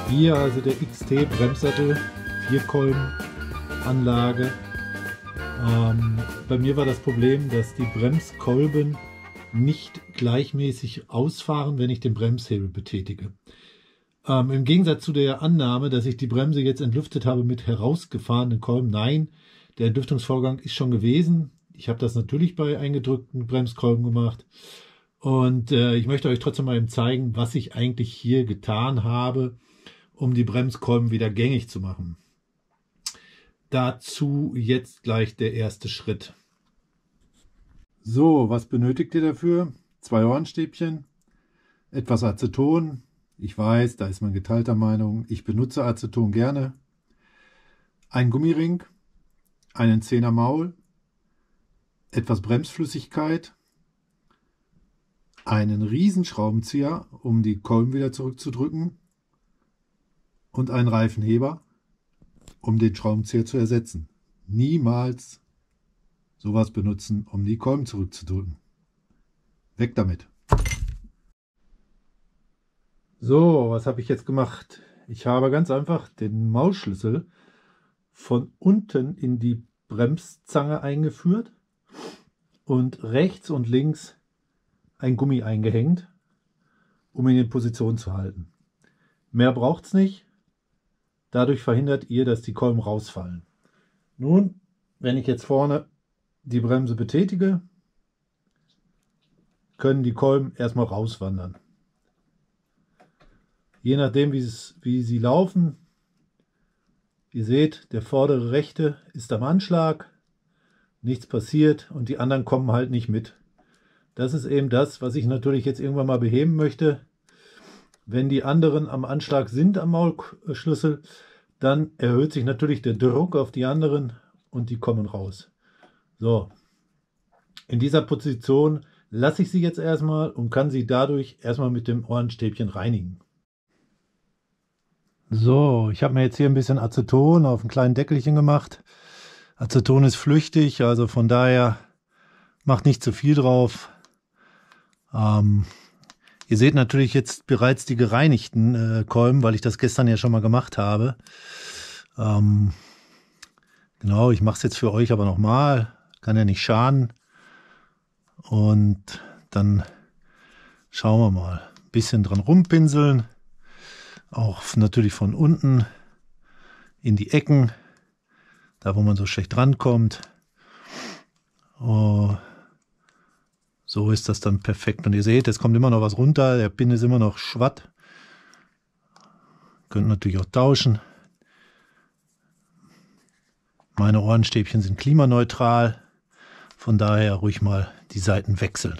Hier also der XT Bremssattel, 4-Kolben-Anlage. Bei mir war das Problem, dass die Bremskolben nicht gleichmäßig ausfahren, wenn ich den Bremshebel betätige. Im Gegensatz zu der Annahme, dass ich die Bremse jetzt entlüftet habe mit herausgefahrenen Kolben, nein, der Entlüftungsvorgang ist schon gewesen. Ich habe das natürlich bei eingedrückten Bremskolben gemacht. Und ich möchte euch trotzdem mal eben zeigen, was ich eigentlich hier getan habe, um die Bremskolben wieder gängig zu machen. Dazu jetzt gleich der erste Schritt. So, was benötigt ihr dafür? 2 Hornstäbchen, etwas Aceton. Ich weiß, da ist man geteilter Meinung. Ich benutze Aceton gerne. Ein Gummiring, einen 10er Maul, etwas Bremsflüssigkeit, einen Riesenschraubenzieher, um die Kolben wieder zurückzudrücken, und einen Reifenheber, um den Schraubenzieher zu ersetzen. Niemals sowas benutzen, um die Kolben zurückzudrücken. Weg damit! So, was habe ich jetzt gemacht? Ich habe ganz einfach den Maulschlüssel von unten in die Bremszange eingeführt und rechts und links ein Gummi eingehängt, um ihn in Position zu halten. Mehr braucht es nicht. Dadurch verhindert ihr, dass die Kolben rausfallen. Nun, wenn ich jetzt vorne die Bremse betätige, können die Kolben erstmal rauswandern. Je nachdem, wie sie laufen, ihr seht, der vordere rechte ist am Anschlag, nichts passiert und die anderen kommen halt nicht mit. Das ist eben das, was ich natürlich jetzt irgendwann mal beheben möchte. Wenn die anderen am Anschlag sind am Maulschlüssel, dann erhöht sich natürlich der Druck auf die anderen und die kommen raus. So, in dieser Position lasse ich sie jetzt erstmal und kann sie dadurch erstmal mit dem Hornstäbchen reinigen. So, ich habe mir jetzt hier ein bisschen Aceton auf ein kleines Deckelchen gemacht. Aceton ist flüchtig, also von daher macht nicht zu viel drauf. Ihr seht natürlich jetzt bereits die gereinigten Kolben, weil ich das gestern ja schon mal gemacht habe. Genau, ich mache es jetzt für euch aber nochmal. Kann ja nicht schaden. Und dann schauen wir mal. Ein bisschen dran rumpinseln. Auch natürlich von unten in die Ecken. Da, wo man so schlecht rankommt. Oh, so ist das dann perfekt. Und ihr seht, es kommt immer noch was runter. Der Pin ist immer noch schwatt. Könnt natürlich auch tauschen. Meine Ohrenstäbchen sind klimaneutral. Von daher ruhig mal die Seiten wechseln.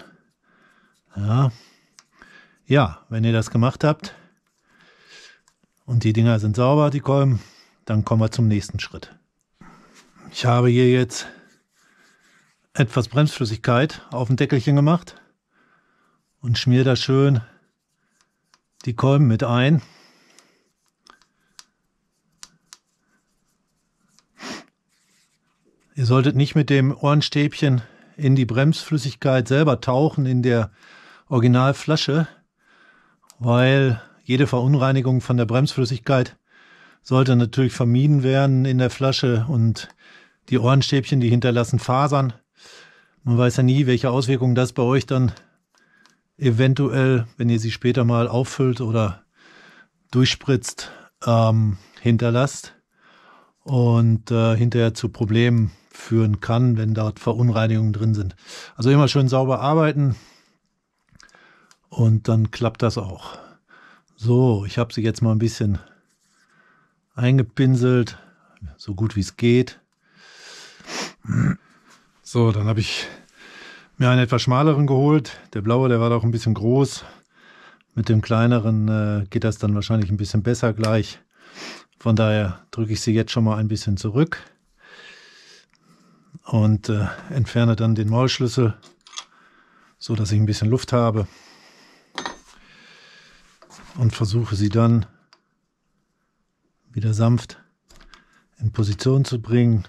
Ja, wenn ihr das gemacht habt und die Dinger sind sauber, die Kolben, dann kommen wir zum nächsten Schritt. Ich habe hier jetzt etwas Bremsflüssigkeit auf ein Deckelchen gemacht und schmiere da schön die Kolben mit ein. Ihr solltet nicht mit dem Ohrenstäbchen in die Bremsflüssigkeit selber tauchen, in der Originalflasche, weil jede Verunreinigung von der Bremsflüssigkeit sollte natürlich vermieden werden in der Flasche, und die Ohrenstäbchen, die hinterlassen Fasern. Man weiß ja nie, welche Auswirkungen das bei euch dann eventuell, wenn ihr sie später mal auffüllt oder durchspritzt, hinterlasst und hinterher zu Problemen führen kann, wenn dort Verunreinigungen drin sind. Also immer schön sauber arbeiten und dann klappt das auch. So, ich habe sie jetzt mal ein bisschen eingepinselt, so gut wie es geht. So, dann habe ich mir einen etwas schmaleren geholt. Der blaue, der war doch ein bisschen groß. Mit dem kleineren geht das dann wahrscheinlich ein bisschen besser gleich. Von daher drücke ich sie jetzt schon mal ein bisschen zurück und entferne dann den Maulschlüssel, so dass ich ein bisschen Luft habe, und versuche sie dann wieder sanft in Position zu bringen.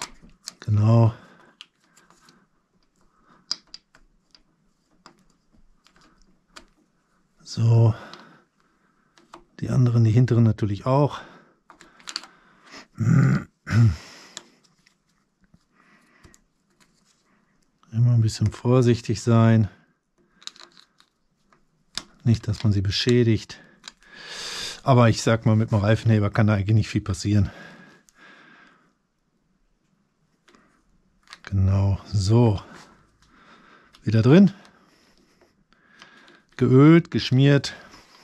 Genau. So, die anderen, die hinteren natürlich auch. Immer ein bisschen vorsichtig sein. Nicht, dass man sie beschädigt. Aber ich sag mal, mit dem Reifenheber kann da eigentlich nicht viel passieren. Genau, so. Wieder drin. Geölt, geschmiert.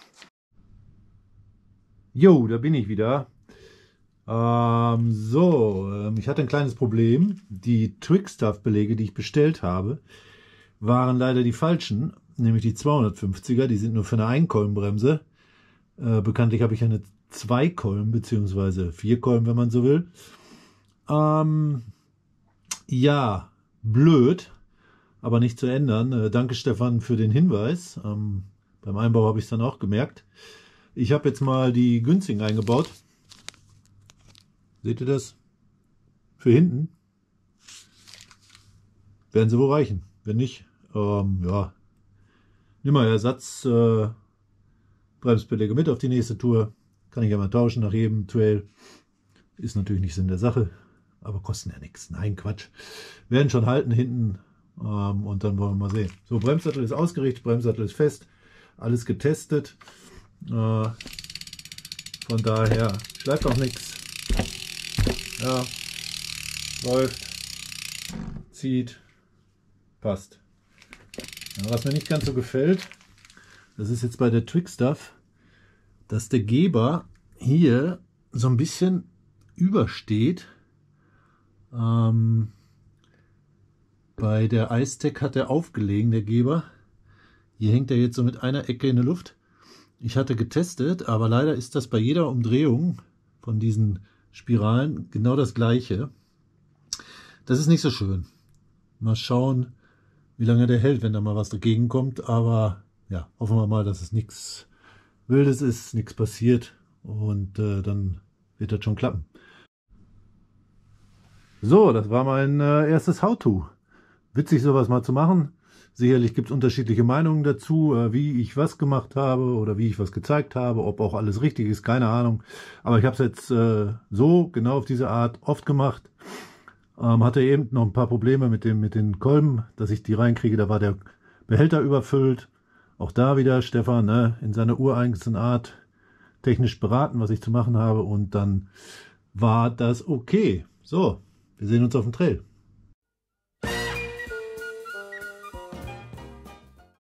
Jo, da bin ich wieder. Ich hatte ein kleines Problem. Die Twix-Stuff-Belege, die ich bestellt habe, waren leider die falschen, nämlich die 250er. Die sind nur für eine Einkolbenbremse. Bekanntlich habe ich eine 2-Kolben bzw. 4-Kolben, wenn man so will. Ja, blöd, aber nicht zu ändern. Danke Stefan für den Hinweis. Beim Einbau habe ich es dann auch gemerkt. Ich habe jetzt mal die günstigen eingebaut. Seht ihr das? Für hinten. Werden sie wohl reichen. Wenn nicht, ja, nimm mal Ersatz Bremsbeläge mit auf die nächste Tour. Kann ich ja mal tauschen nach jedem Trail. Ist natürlich nicht Sinn der Sache, aber kosten ja nichts. Nein, Quatsch. Werden schon halten hinten und dann wollen wir mal sehen. So, Bremssattel ist ausgerichtet, Bremssattel ist fest. Alles getestet. Von daher schleift auch nichts. Ja, läuft, zieht, passt. Ja, was mir nicht ganz so gefällt, das ist jetzt bei der Twix-Stuff, dass der Geber hier so ein bisschen übersteht. Bei der Icetec hat er aufgelegen, der Geber. Hier hängt er jetzt so mit einer Ecke in der Luft. Ich hatte getestet, aber leider ist das bei jeder Umdrehung von diesen Spiralen genau das gleiche. Das ist nicht so schön. Mal schauen, wie lange der hält, wenn da mal was dagegen kommt. Aber ja, hoffen wir mal, dass es nichts Wildes ist, nichts passiert und dann wird das schon klappen. So, das war mein erstes How-To. Witzig, sowas mal zu machen. Sicherlich gibt es unterschiedliche Meinungen dazu, wie ich was gemacht habe oder wie ich was gezeigt habe, ob auch alles richtig ist, keine Ahnung. Aber ich habe es jetzt so, genau auf diese Art oft gemacht. Hatte eben noch ein paar Probleme mit den Kolben, dass ich die reinkriege. Da war der Behälter überfüllt. Auch da wieder Stefan, ne, in seiner ureigensten Art technisch beraten, was ich zu machen habe. Und dann war das okay. So, wir sehen uns auf dem Trail.